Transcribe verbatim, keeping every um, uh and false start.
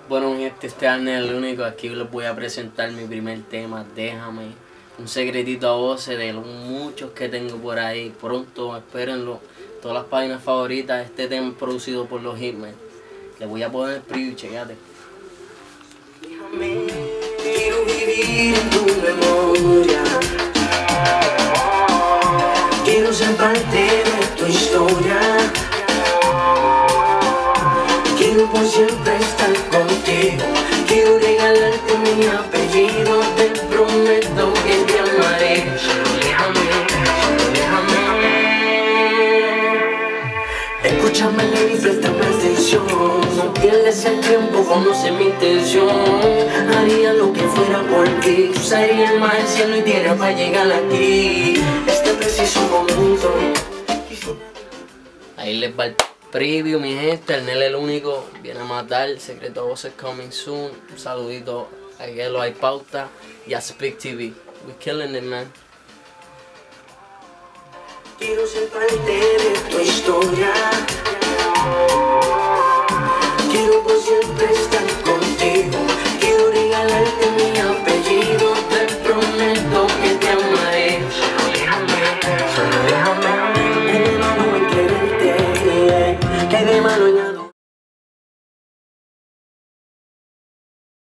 Bueno, mi gente, este es el único. Aquí les voy a presentar mi primer tema, Déjame. Un secretito a voces de los muchos que tengo por ahí. Pronto, espérenlo. Todas las páginas favoritas. Este tema es producido por los Hitmen. Les voy a poner el preview, chequeate. Déjame, quiero vivir en tu memoria. Quiero ser parte de tu historia. Quiero por siempre estar contigo. Quiero regalarte mi apellido. Te prometo que te amaré. Solo déjame, solo déjame. Escúchame y préstame atención. No pierdes el tiempo, conoce mi intención. Haría lo que fuera por ti. Cruzaría el mar, el cielo y tierra para llegar aquí. Este preciso momento. Ahí les va el preview, mi gente. El Nel el único viene a matar. Secreto a voces coming soon. Un saludito a Gelo, hay pauta y a Speak T V. We killing it, man. Quiero ser parte de tu historia.